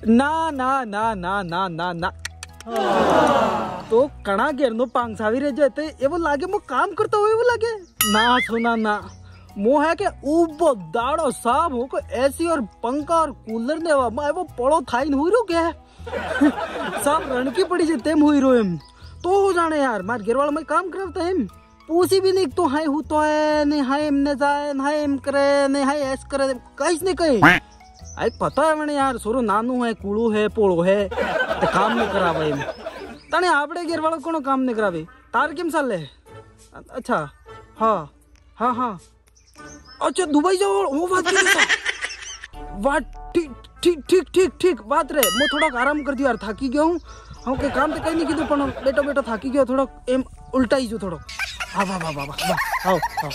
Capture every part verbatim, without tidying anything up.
ના ના ના ના ના ના ના તો કણા ઘેરનો પાંગસાવી રહેજો તે એવું લાગે હું કામ કરતો હોય એવું લાગે ना सुना ना मो है के ऊब दाड़ो साहब हो को एसी और पंखा और कूलर ने वो पड़ो थाई हुई रो क्या साहब रण की पड़ी से तेम हुई रो एम तो हो जाने यार मार गिरवाल में काम करता है पूसी भी नहीं तो हाय हु तो है नहीं हाय एम ने जाए हाय एम करे नहीं हाय ऐस करे कहीं नहीं कहीं आई पता है मैंने यार सोरो नानू है कूड़ू है पोड़ो है तो काम नहीं करावे तने आपड़े गिरवाल कोनो काम नहीं करावे तार केम साले अच्छा हाँ हाँ हाँ अच्छा दुबई जाओ वो बात बात ठीक ठीक ठीक ठीक ठीक बात रे मैं थोड़ा आराम कर दियो यार थाकी गया हूँ हाँ के काम तो कहीं नहीं कीधु पण बेटा बेटा थाकी गयो थोड़ा एम उल्टा ही जो थोड़ा हाँ वाह वाह वाह वाह आओ आओ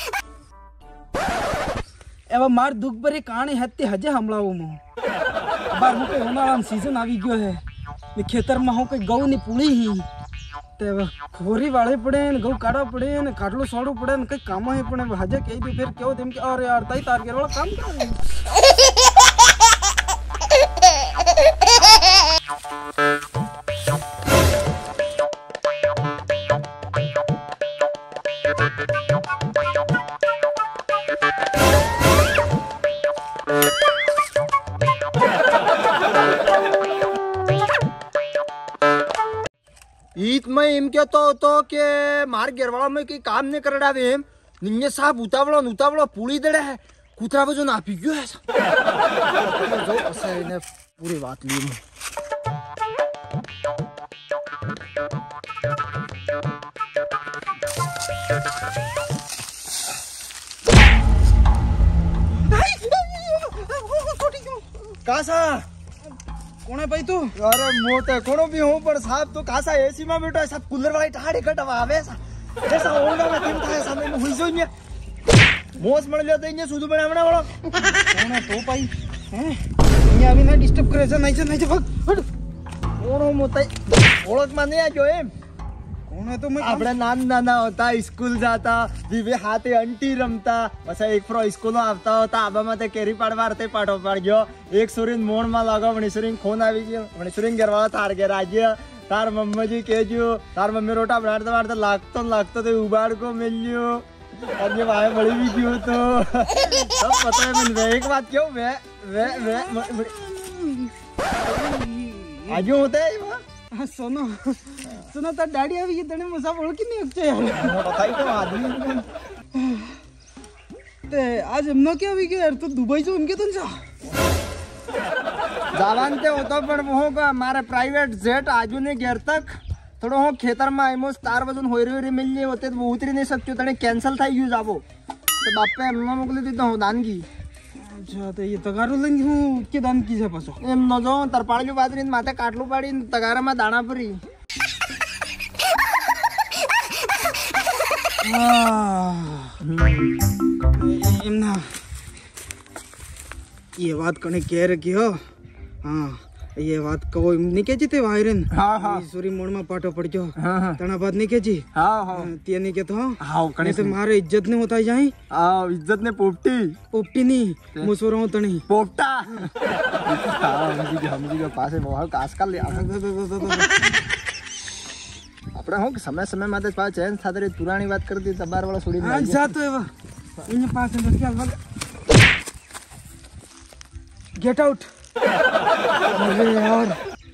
एवं मार दुख भरी कहानी हत्ते हजे हमलाऊ मु बार मु के उनाळा सीजन आवी गयो है ने खेतर में हो के गऊ ની પૂળી ही ते खोरी वाले पड़े गऊ काढ़ा पड़े ने काटलो सोड़ो पड़े ने कई काम है पण हजे कई भी फिर क्यों देम के और यार ताई तार के वाला काम ईत में एम कहतो तो के मार घेरवाड़ा में कई काम नहीं कर डावे एम निन्ने साहब उतावड़ो उतावड़ो पूरी दड़े है कुतरा बजो ना पी गयो है जो ऐसा इने पूरी बात ली मैं कासा कौन है भाई तू अरे मोटे कोनो भी हूं पर साहब तो कासा एसी में बैठो सब कूलर वाली ठाड़ी कटवा आवे ऐसा होगा ना तीन था सामने में हुई जो ने मोस मळ लेते ने सुदु बनावना वाला कौन है तो भाई हैं ये अभी ना डिस्टर्ब करे से नहीं से नहीं से भाग कौन मोटे ओळख में नहीं आ जो एम कौन है तो मैं आपड़ा नान नाना होता स्कूल जाता दिवे हाथे अंटी रमता बस एक फ्रो स्कूल आवता होता आबा माते केरी पाडवारते पाठो पाड गयो एक सुरीन मोण में लागो मणी सुरीन खोन आवी गयो मणी सुरीन घेरवाळा थार के राज्य तार मम्मी जी केजो तार मम्मी रोटा बनाड़ता बनाड़ता लागतो लागतो ते उबाड़ को मिलियो और ये भाई बड़ी भी क्यों तो सब पता है मैंने एक बात क्यों वे वे वे आजो होता है हाँ सुनो सुनो तो डैडी अभी ये तने मुसा बोल की नहीं अच्छे यार मोटा थाई तो आदमी ते आज हमने क्या भी किया यार तो दुबई से उनके तुम जा जावान ते होता पर वो का हमारे प्राइवेट जेट आजू ने घेर तक थोड़ा हो खेतर में आइमो स्टार वजन होरी होरी मिल लिए होते तो उतरी नहीं सकते तने कैंसिल था यू जाबो तो बाप पे हमने मोकले दी तो दान की अच्छा तो ये तगारो लंगी हूँ के दान की से पासो एम न जो तरपाळी बादरी माथे काटलू पाड़ी तगारा में दाना परी एम ना ये बात कने कह रखी हो हाँ ये बात कहो नहीं कहती थे वायरन हाँ हाँ सूरी मोड़ में पाटो पड़ जो हाँ हाँ तना बात नहीं कहती हाँ हाँ तिया नहीं कहते हो हाँ कने तो मारे इज्जत नहीं होता जाए हाँ इज्जत ने पोपटी पोपटी नहीं मुसोर हो तनी पोपटा हाँ मुझे मुझे के पास है बहुत कास कर लिया अपना हो समय समय माते पास चैन सादरे पुरानी बात कर दी तबार वाला छोड़ी हां जा तो है वो इन पास है क्या गेट आउट अरे यार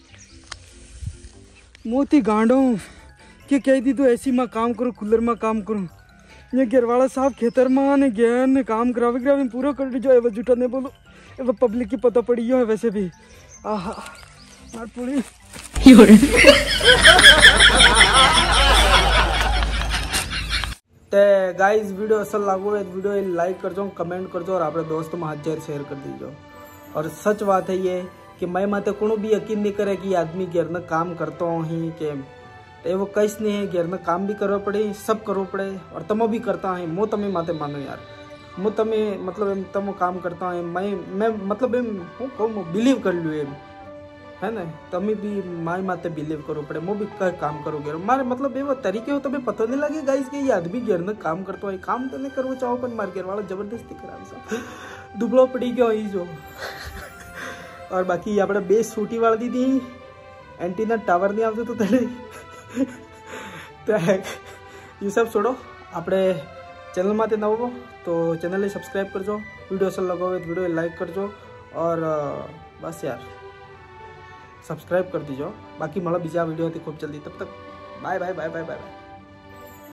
मोती गांडो के कह दी तो ऐसी में काम करो कूलर में काम करो ये गिरवाड़ा साहब खेतर में आने गया ने काम करावे करावे पूरा कर जो है जुटा ने बोलो वो पब्लिक की पता पड़ी है वैसे भी आहा मार पूरी ते गाइस वीडियो असल लागू है वीडियो लाइक कर दो कमेंट कर दो और अपने दोस्तों में हजार शेयर कर दीजिए और सच बात है ये कि मैं माते कोनो भी यकीन नहीं करे कि आदमी घेर न काम करता हूँ ही के वो कैस नहीं है घेर न काम भी करवा पड़े सब करवा पड़े और तमो भी करता है मो तमे माते मानो यार मो तमे मतलब एम तमो काम करता है मैं मैं मतलब एम हूँ कहूँ बिलीव कर लूँ एम है ना तमे भी माई माते बिलीव करो पड़े मो भी कर काम करो घेर मारे मतलब वो तरीके हो तमें पता नहीं लगे गाइस कि ये आदमी घेर न काम करता है काम तो नहीं करवा चाहो पर मार घेर वाला जबरदस्ती करा दुबलो पड़ी गया ही जो और बाकी આપણે બે સૂટી વાળી દીધી એન્ટીના ટાવર નહીં આવતું તો તને તો ये सब छोड़ो આપણે चैनल में नवो तो चैनल ने सब्सक्राइब करजो वीडियो अच्छा लगो तो वीडियो लाइक करजो और बस यार सब्सक्राइब कर दीजो बाकी मला बीजा वीडियो थी खूब जल्दी तब तक bye bye bye bye bye bye.